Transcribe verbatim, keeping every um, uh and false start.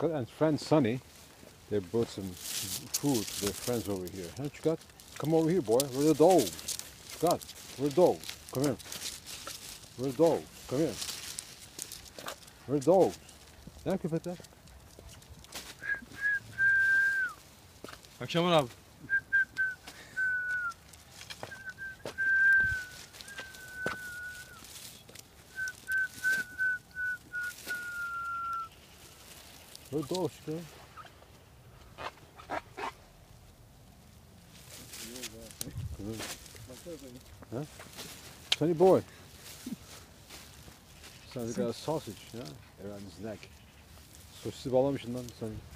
and friend Sonny, they brought some food to their friends over here. Huh, Chukat? Come over here, boy. Where are the dogs? Chukat, where are the dogs? Come here. Where are the dogs? Come here. Where are the dogs? Ne köpekler? Akşamın abi. Where are the dogs, Chukat? Huh? Sonny boy. Sonny's got a sausage, yeah, around his neck. Sosisi bağlamışsın lan Sonny.